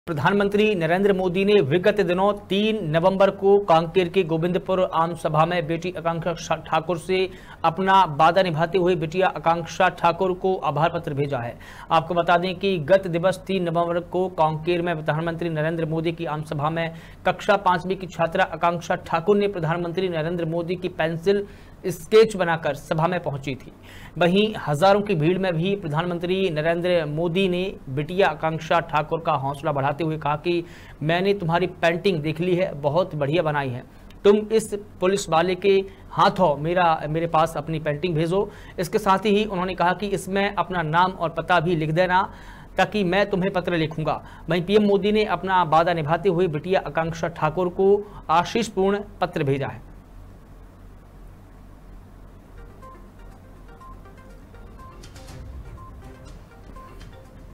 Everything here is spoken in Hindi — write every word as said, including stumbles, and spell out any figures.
प्रधानमंत्री नरेंद्र मोदी ने विगत दिनों तीन नवंबर को कांकेर के गोविंदपुर आम सभा में बेटी आकांक्षा ठाकुर से अपना वादा निभाते हुए बेटिया आकांक्षा ठाकुर को आभार पत्र भेजा है। आपको बता दें कि गत दिवस तीन नवंबर को कांकेर में प्रधानमंत्री नरेंद्र मोदी की आम सभा में कक्षा पांचवीं की छात्रा आकांक्षा ठाकुर ने प्रधानमंत्री नरेंद्र मोदी की पेंसिल स्केच बनाकर सभा में पहुंची थी। वहीं हजारों की भीड़ में भी प्रधानमंत्री नरेंद्र मोदी ने बिटिया आकांक्षा ठाकुर का हौसला बढ़ाते हुए कहा कि मैंने तुम्हारी पेंटिंग देख ली है, बहुत बढ़िया बनाई है। तुम इस पुलिस वाले के हाथों मेरा मेरे पास अपनी पेंटिंग भेजो। इसके साथ ही उन्होंने कहा कि इसमें अपना नाम और पता भी लिख देना ताकि मैं तुम्हें पत्र लिखूंगा। वहीं पीएम मोदी ने अपना वादा निभाते हुए बिटिया आकांक्षा ठाकुर को आशीषपूर्ण पत्र भेजा है।